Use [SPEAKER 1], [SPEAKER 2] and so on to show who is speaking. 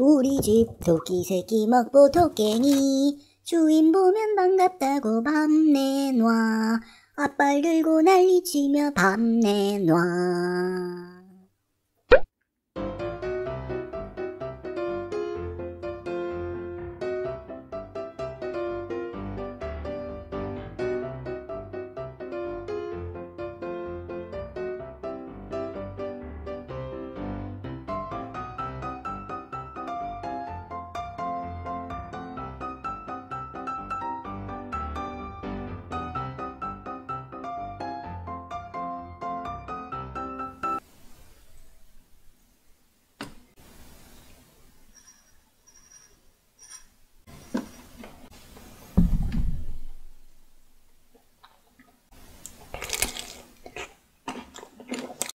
[SPEAKER 1] 우리 집 토끼 새끼 먹보 토깽이 주인 보면 반갑다고 밥 내놔. 앞발 들고 난리치며 밥 내놔.